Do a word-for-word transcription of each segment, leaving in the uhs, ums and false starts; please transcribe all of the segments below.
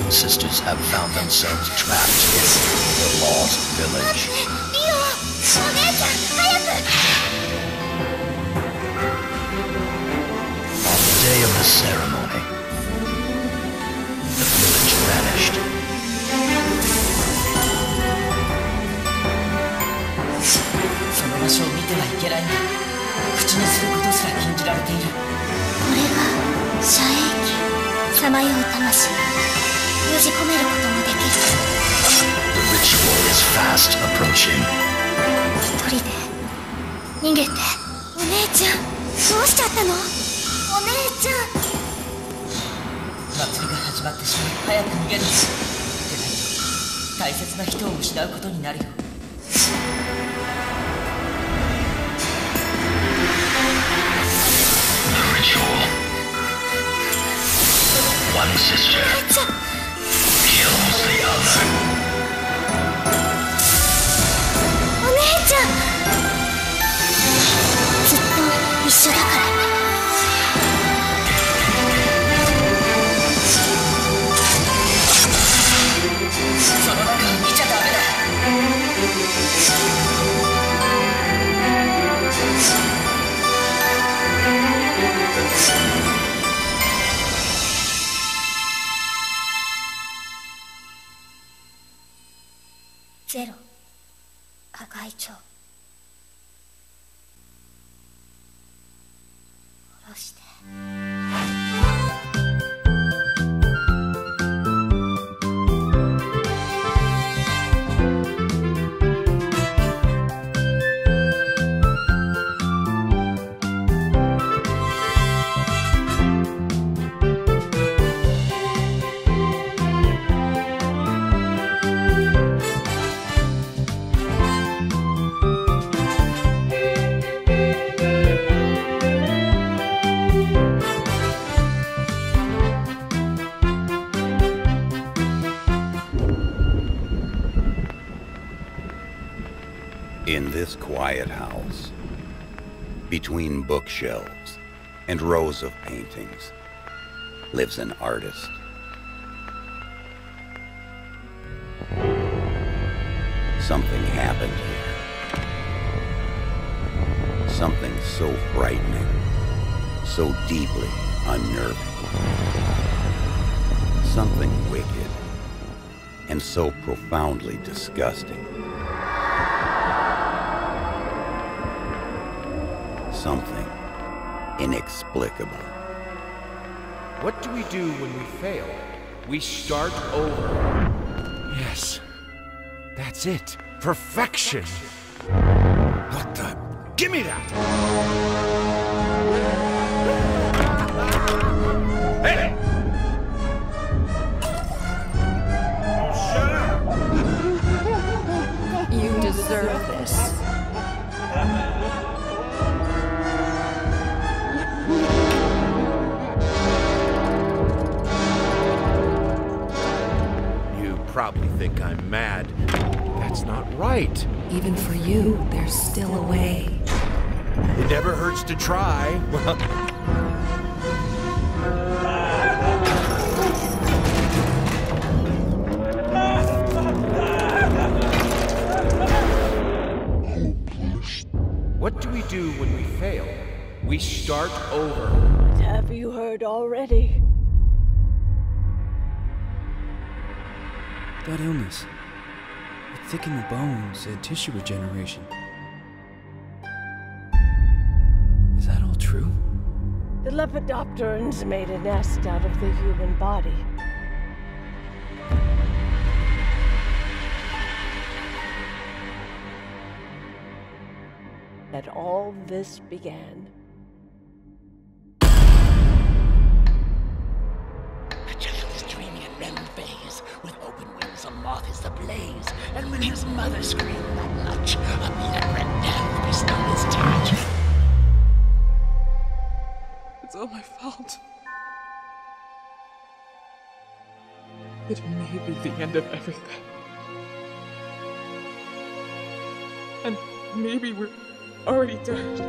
Twin sisters have found themselves trapped in the lost village. On the day of the ceremony, the village vanished. その場所を見てはいけないんだ。口にすることすら禁じられている。これが遮影機。さまよう魂。封じ込めることもできる。 The ritual is fast approaching. 一人で逃げて。お姉ちゃん、どうしちゃったの？お姉ちゃん。祭りが始まってしまう。早く逃げる。でないと大切な人を失うことになるよ。 One sister kills the other. お姉ちゃん、ずっと一緒だから。その中を見ちゃダメだ。ゼロ、破壊長。殺して。 In this quiet house, between bookshelves and rows of paintings, lives an artist. Something happened here. Something so frightening, so deeply unnerving. Something wicked, and so profoundly disgusting. Something inexplicable. What do we do when we fail? We start over. Yes. That's it. Perfection. What the? Give me that! Hey! Shut up! You deserve this. Probably think I'm mad. That's not right. Even for you, there's still a way. It never hurts to try. What do we do when we fail? We start over. Have you heard already? That illness. It thickened the bones, and tissue regeneration. Is that all true? The Lepidopterans made a nest out of the human body. That all this began. A moth is ablaze, and when his mother screamed that much, a leopard death bestowed his touch. It's all my fault. It may be the end of everything. And maybe we're already dead.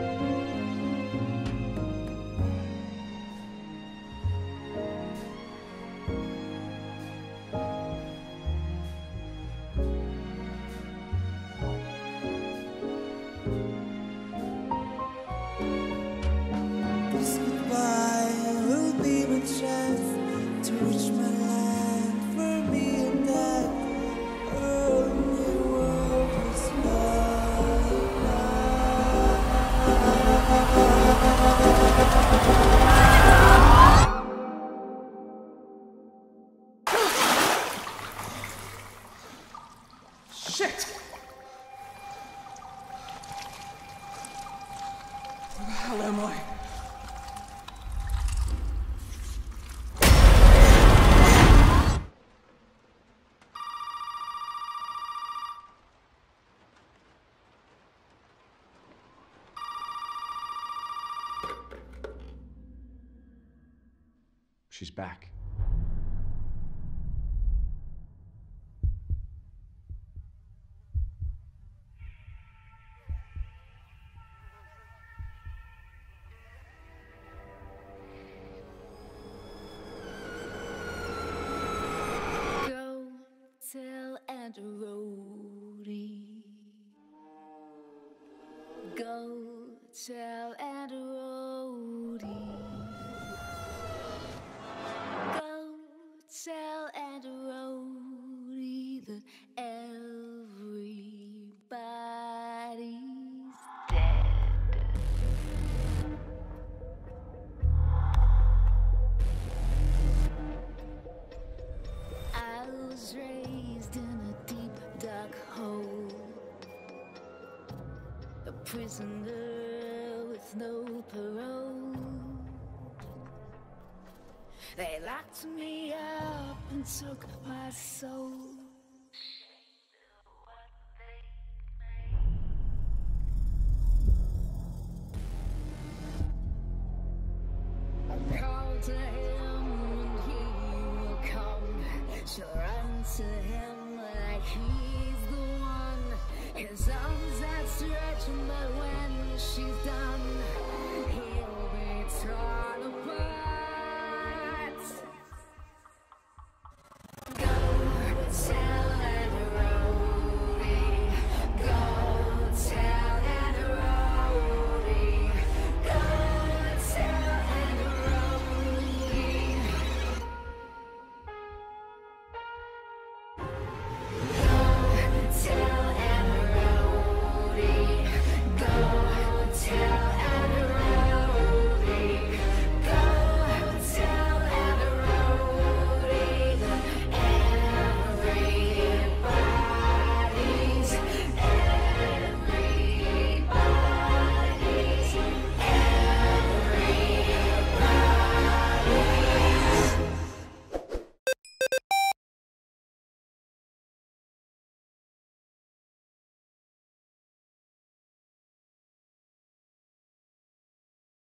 She's back. Go tell Aunt Rhodey. Go tell Aunt Rhodey. Go tell Aunt Rhodey that everybody's dead. I was raised in a deep, dark hole, a prisoner with no parole. They locked me up and took my soul. Call to him and he will come. She'll run to him like he's the one. His arms outstretched, but when she's done, he'll be torn